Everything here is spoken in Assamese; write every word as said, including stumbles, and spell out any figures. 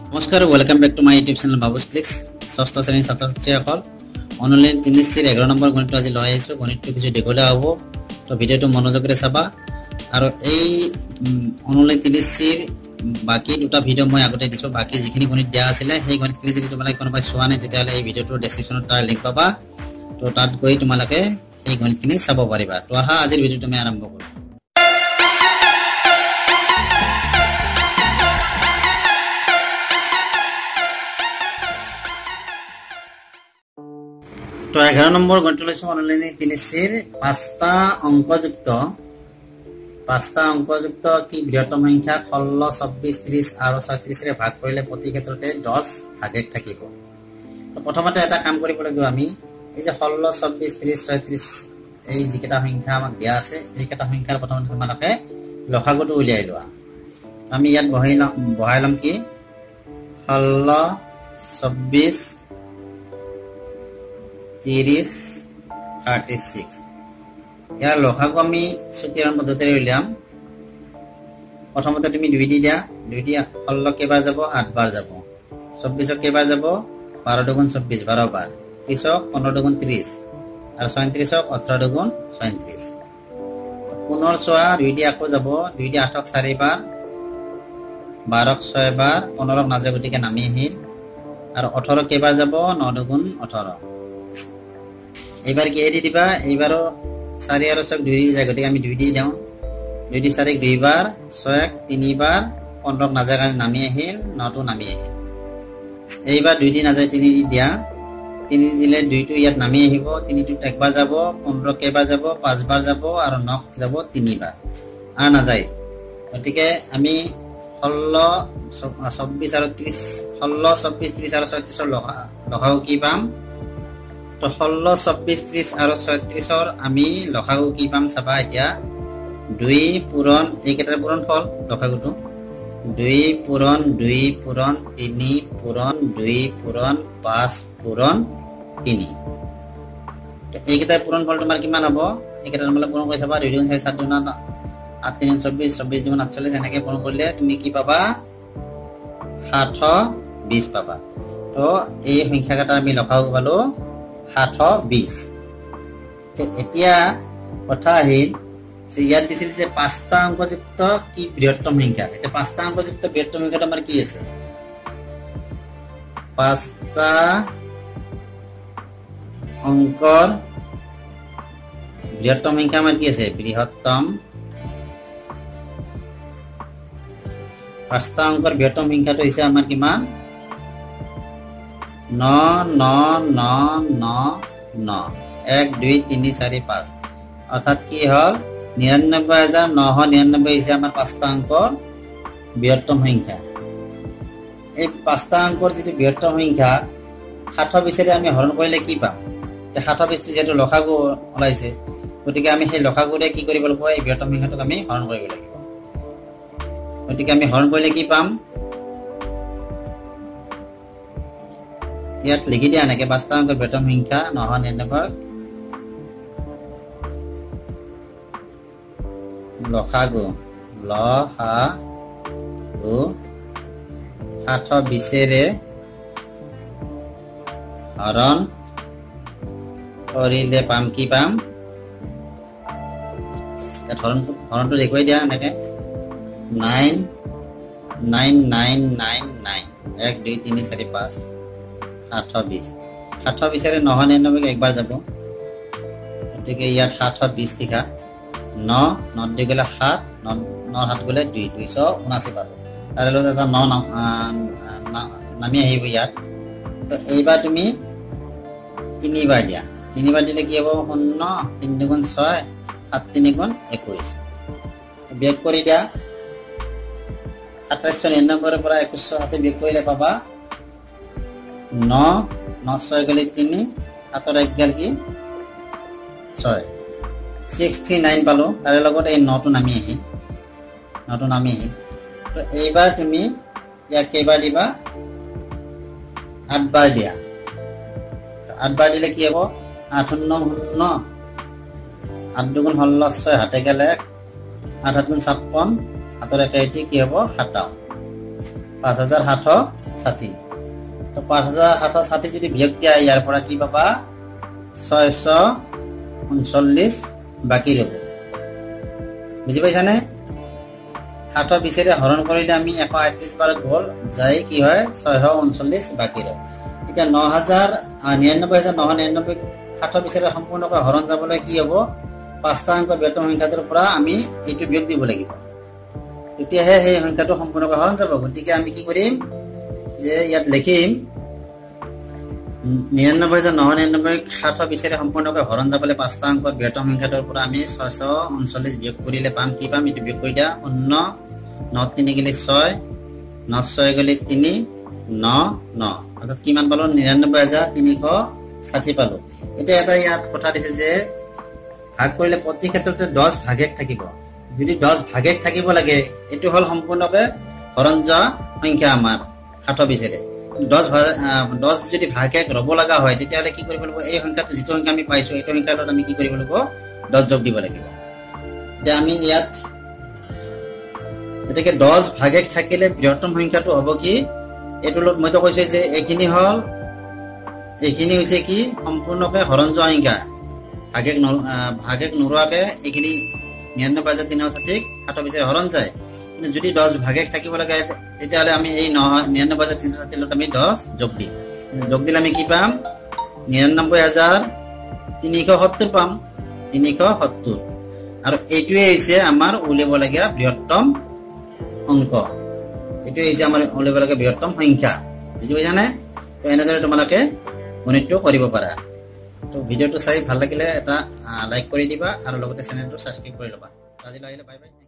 নমস্কাৰ, welcome back to my YouTube channel Babus clicks. ষষ্ঠ শ্ৰেণীৰ ছাত্ৰ ছাত্ৰীসকল, অনলাইন তিনি চিৰ এঘাৰ নম্বৰ গণিতটো আজি লৈ আহিছোঁ। গণিতটো কিছু দীঘলীয়া হ'ব, তো ভিডিঅ'টো মনোযোগেৰে চাবা। আৰু এই অনলাইন তিনি চিৰ বাকি দুটা ভিডিঅ' মই আগতে দিছোঁ। বাকি যিখিনি গণিত দিয়া আছিলে সেই গণিতখিনি যদি তোমালোকে কোনোবাই চোৱা নাই তেতিয়াহ'লে এই ভিডিঅ'টোৰ ডেছক্ৰিপশ্যনত তাৰ লিংক পাবা। তো তাত গৈ তোমালোকে এই গণিতখিনি চাব পাৰিবা। তো আহা আজিৰ ভিডিঅ'টো আমি আৰম্ভ কৰোঁ। তো এঘাৰ নম্বৰ গণিত লৈছো অনলাইন তিনি চিৰ পাঁচটা অংকযুক্ত পাঁচটা অংকযুক্ত কি বৃহত্তম সংখ্যা ষোল্ল চৌব্বিছ ত্ৰিছ আৰু ছয়ত্ৰিশৰে ভাগ কৰিলে প্ৰতি ক্ষেত্ৰতে দহ ভাগেক থাকিব। তো প্ৰথমতে এটা কাম কৰিব লাগিব। আমি এই যে ষোল্ল চৌব্বিছ ত্ৰিছ ছয়ত্ৰিশ এই যিকেইটা সংখ্যা আমাক দিয়া আছে এইকেইটা সংখ্যাৰ প্ৰথমতে তোমালোকে লসাগুটো উলিয়াই লোৱা। আমি ইয়াত বহাই লম বহাই লম কি ষোল্ল চৌব্বিছ ত্ৰিছ থাৰ্টি ছিক্স। ইয়াৰ লসাগু আমি চুতীকৰণ পদ্ধতিৰে উলিয়াম। প্ৰথমতে তুমি দুই দি দিয়া। দুই দি ষোল্ল কেইবাৰ যাব? আঠবাৰ যাব। চৌব্বিছক কেইবাৰ যাব? বাৰ দুগুণ চৌব্বিছ, বাৰ বাৰ। ত্ৰিছক পোন্ধৰ দুগুণ ত্ৰিছ আৰু ছয়ত্ৰিছক ওঠৰ দুগুণ ছয়ত্ৰিছ। পুনৰ চোৱা, দুই দি আকৌ যাব। দুই দি আঠক চাৰিবাৰ, বাৰক ছয়বাৰ, পোন্ধৰক নাযায় গতিকে নামি আহিল। আৰু ওঠৰক কেইবাৰ যাব? ন দুগুণ ওঠৰ। এইবাৰ কিহেদি দিবা? এইবাৰো চাৰি আৰু ছয়ক দুই দি যায় গতিকে আমি দুই দি দিওঁ। দুই দি চাৰিক দুইবাৰ, ছয়ক তিনিবাৰ, পোন্ধৰক নাযায় কাৰণে নামি আহিল, নটো নামি আহিল। এইবাৰ দুই দি নাযায় তিনি দি দিয়া। তিনি দিলে দুইটো ইয়াত নামি আহিব। তিনিটোত একবাৰ যাব, পোন্ধৰ কেইবাৰ যাব? পাঁচবাৰ যাব আৰু নক যাব তিনিবাৰ, আৰু নাযায়। গতিকে আমি ষোল্ল চৌব্বিছ আৰু ত্ৰিছ ষোল্ল চৌব্বিছ ত্ৰিছ আৰু ছয়ত্ৰিছৰ লসা লসাগু কি পাম? তো ষোল্ল চৌব্বিছ ত্ৰিছ আৰু ছয়ত্ৰিছৰ আমি লসাগু কি পাম চাবা এতিয়া। দুই পূৰণ এইকেইটাৰ পূৰণ ফল লসাগুটো। দুই পূৰণ দুই পূৰণ তিনি পূৰণ দুই পূৰণ পাঁচ পূৰণ তিনি। এইকেইটাৰ পূৰণ ফল তোমাৰ কিমান হ'ব? এইকেইটা তোমালোকে পূৰণ কৰি চাবা। দুই দুগুণ চাৰি, সাত দুগুণ আঠ, তিনি চৌব্বিছ, চৌব্বিছ দুগুণ আঠচল্লিছ। এনেকৈ পূৰণ কৰিলে তুমি কি পাবা? সাতশ বিশ পাবা। তো এই সংখ্যাকেইটা আমি লসাগু পালো সাতশ বিশ। এতিয়া কথা আহিল যে ইয়াত দিছিল যে পাঁচটা অংকযুক্ত কি বৃহত্তম সংখ্যা। এতিয়া পাঁচটা অংকযুক্ত বৃহত্তম সংখ্যাটো আমাৰ কি আছে? পাঁচটা অংকৰ বৃহত্তম সংখ্যা আমাৰ কি আছে? বৃহত্তম পাঁচটা অংকৰ বৃহত্তম সংখ্যাটো হৈছে আমাৰ কিমান? ন ন ন ন ন এক দুই তিনি চাৰি পাঁচ। অৰ্থাৎ কি হ'ল? নিৰান্নব্বৈ হাজাৰ নশ নিৰান্নব্বৈ হৈছে আমাৰ পাঁচটা অংকৰ বৃহত্তম সংখ্যা। এই পাঁচটা অংকৰ যিটো বৃহত্তম সংখ্যা সাতশ বিশেৰে আমি হৰণ কৰিলে কি পাম? সাতশ বিশটো যিহেতু লসাগু ওলাইছে গতিকে আমি সেই লসাগুৰে কি কৰিব লাগিব? এই বৃহত্তম সংখ্যাটোক আমি হৰণ কৰিব লাগিব। গতিকে আমি হৰণ কৰিলে কি পাম? ইয়াত লিখি দিয়া এনেকে পাঁচটা অংকৰ বৃহত্তম সংখ্যা নশ নিৰান্নব্বৈ লসাগু লসাগু সাতশ বিশেৰে হৰণ কৰিলে পাম কি পাম? ইয়াত হৰণ হৰণটো দেখুৱাই দিয়া এনেকে nine nine nine nine nine এক দুই তিনি চাৰি পাঁচ সাতশ বিশ। সাতশ বিশেৰে নশ নিৰান্নব্বৈ একবাৰ যাব গতিকে ইয়াত সাতশ বিশ লিখা। ন নত দুই গ'লে সাত, ন সাত গ'লে দুই, দুইশ ঊনাশী পাব। তাৰে লগত এটা ন নামি আহিব ইয়াত। তো এইবাৰ তুমি তিনিবাৰ দিয়া। তিনিবাৰ দিলে কি হ'ব? শূন্য, তিনি দুগুণ ছয়, সাত তিনি গুণ একৈছ। বিয়োগ কৰি দিয়া। সাতাইছশ নিৰান্নব্বৈৰ পৰা একৈছশ ষাঠি বিয়োগ কৰিলে পাবা ন ন ছয় গ'লে তিনি, সাতৰ এক গ'ল কি ছয়, ছিক্স থ্ৰী নাইন পালোঁ। তাৰে লগত এই নটো নামি আহিল নটো নামি আহিল তো এইবাৰ তুমি ইয়াক কেইবাৰ দিবা? আঠবাৰ দিয়া। আঠবাৰ দিলে কি হ'ব? আঠ শূন্য শূন্য, আঠ দুগুণ ষোল্ল, ছয় হাতে গ'লে এক, আঠ সাত গুণ ছাপ্পন, হাতৰ একে এটি কি হ'ব? সাতাৱন্ন। পাঁচ হাজাৰ সাতশ ষাঠি। তো পাঁচ হাজাৰ সাতশ ষাঠি যদি বিয়োগ দিয়া ইয়াৰ পৰা কি পাবা ছয়শ ঊনচল্লিছ বাকী ৰব। বুজি পাইছানে? সাতশ বিশেৰে হৰণ কৰিলে আমি এশ আঠত্ৰিছ বাৰ গ'ল যাই কি হয় ছয়শ ঊনচল্লিছ বাকী ৰব। এতিয়া ন হাজাৰ নিৰান্নব্বৈ হাজাৰ নশ নিৰান্নব্বৈ সাতশ বিশেৰে সম্পূৰ্ণকৈ হৰণ যাবলৈ কি হ'ব পাঁচটা অংকৰ বৃহত্তম সংখ্যাটোৰ পৰা আমি এইটো বিয়োগ দিব লাগিব, তেতিয়াহে সেই সংখ্যাটো সম্পূৰ্ণকৈ হৰণ যাব। গতিকে আমি কি কৰিম যে ইয়াত লিখিম নিৰান্নব্বৈ হাজাৰ নশ নিৰান্নব্বৈ সাতশ বিশেৰে সম্পূৰ্ণকৈ হৰণ যাবলৈ পাঁচটা অংকৰ বৃহত্তম সংখ্যাটোৰ পৰা আমি ছয়শ ঊনচল্লিছ বিয়োগ কৰিলে পাম কি পাম এইটো বিয়োগ কৰি দিয়া শূন্য ন তিনি গেলি ছয় ন ছয় গেলি তিনি ন ন অৰ্থাৎ কিমান পালো নিৰান্নব্বৈ হাজাৰ তিনিশ ষাঠি পালো। এতিয়া এটা ইয়াত কথা দিছে যে ভাগ কৰিলে প্ৰতি ক্ষেত্ৰতে দহ ভাগেক থাকিব। যদি দহ ভাগেক থাকিব লাগে এইটো হ'ল সম্পূৰ্ণকৈ হৰণ যোৱা সংখ্যা আমাৰ সাতশ বিশেৰে। দহ দহ যদি ভাগেক ৰ'ব লগা হয় তেতিয়াহ'লে কি কৰিব লাগিব এই সংখ্যাটো যিটো সংখ্যা আমি পাইছো এইটো সংখ্যাটোত আমি কি কৰিব লাগিব দহ যোগ দিব লাগিব। এতিয়া আমি ইয়াত গতিকে দহ ভাগেক থাকিলে বৃহত্তম সংখ্যাটো হ'ব কি এইটো মইতো কৈছো যে এইখিনি হ'ল এইখিনি হৈছে কি সম্পূৰ্ণকৈ হৰণ যোৱা সংখ্যা ভাগেক ভাগেক নোৰোৱাকৈ এইখিনি নিৰান্নব্বৈ হাজাৰ তিনিশ ষাঠিক সাতশ বিশেৰে হৰণ যায়। কিন্তু যদি দহ ভাগেক থাকিব লাগে তেতিয়াহ'লে আমি এই ন নিৰান্নব্বৈ হাজাৰ তিনিশ ষাঠিৰ লগত আমি দহ যোগ দিম। যোগ দিলে আমি কি পাম নিৰান্নব্বৈ হাজাৰ তিনিশ সত্তৰ পাম তিনিশ সত্তৰ আৰু এইটোৱে হৈছে আমাৰ উলিয়াবলগীয়া বৃহত্তম অংক, এইটোৱে হৈছে আমাৰ উলিয়াবলগীয়া বৃহত্তম সংখ্যা। বুজি পাইছানে? তো এনেদৰে তোমালোকে গণিতটো কৰিব পাৰা। তো ভিডিঅ'টো চাই ভাল লাগিলে এটা লাইক কৰি দিবা আৰু লগতে চেনেলটো ছাবস্ক্ৰাইব কৰি ল'বা। আজিলৈ আহিলে বাই বাই।